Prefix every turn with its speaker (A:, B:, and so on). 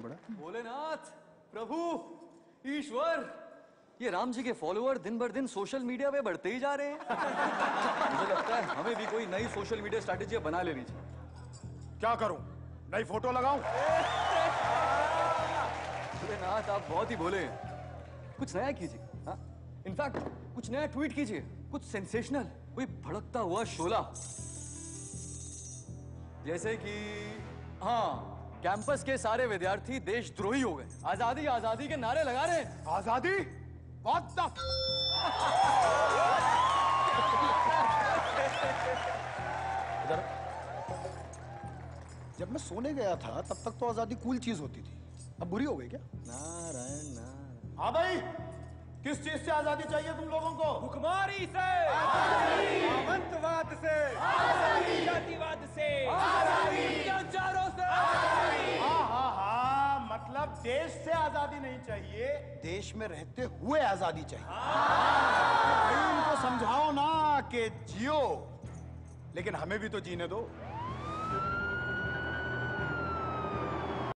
A: पड़ा।
B: भोलेनाथ, प्रभु, ईश्वर, ये राम जी के फॉलोअर दिन भर दिन सोशल मीडिया पे बढ़ते ही जा रहे हैं। मुझे लगता है हमें भी कोई नई सोशल मीडिया स्ट्रैटेजी बना लेनी चाहिए।
A: क्या करूं? नई फोटो लगाऊं?
B: भोलेनाथ, आप बहुत ही भोले हैं। कुछ नया कीजिए। हाँ, इनफैक्ट कुछ नया ट्वीट कीजिए, कुछ सेंसेशनल, कोई भड़कता हुआ शोला। जैसे कि हाँ, कैंपस के सारे विद्यार्थी देशद्रोही हो गए, आजादी आजादी के नारे लगा रहे हैं।
A: आजादी? What the? इधर। जब मैं सोने गया था तब तक तो आजादी कूल चीज होती थी, अब बुरी हो गई क्या?
B: नारायण नारायण।
A: हाँ भाई, किस चीज से आजादी चाहिए तुम लोगों को?
C: भुखमरी से, सामंतवाद से, जातिवाद से, अत्याचारों से।
A: हाँ हाँ हाँ, मतलब देश से आजादी नहीं चाहिए, देश में रहते हुए आजादी चाहिए। भाई इनको समझाओ ना कि जियो, लेकिन हमें भी तो जीने दो।